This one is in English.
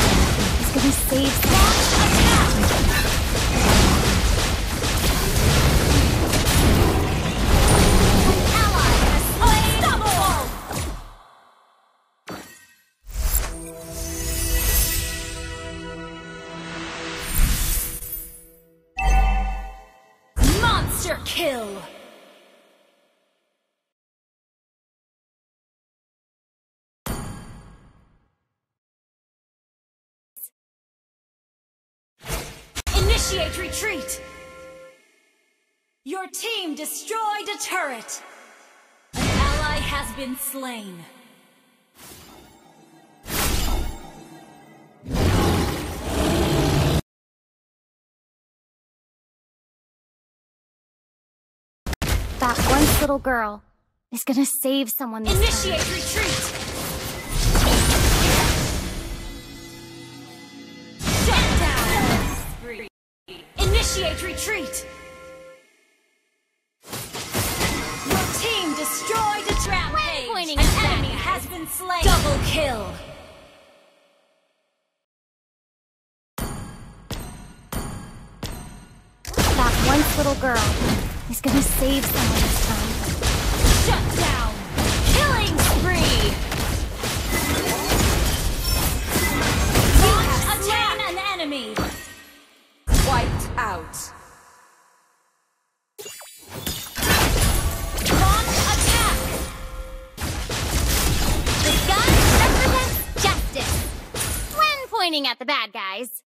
He's gonna save someone. Monster kill! Initiate retreat! Your team destroyed a turret! An ally has been slain. That once little girl is gonna save someone this Initiate time. retreat! Shut down! Initiate retreat! Your team destroyed a rampage! pointing An at that enemy guy. has been slain! Double kill! That once little girl is gonna save someone this time. Shut down! Killing spree! Launch attack an enemy! Wiped out. Launch attack! The gun represents justice when pointing at the bad guys.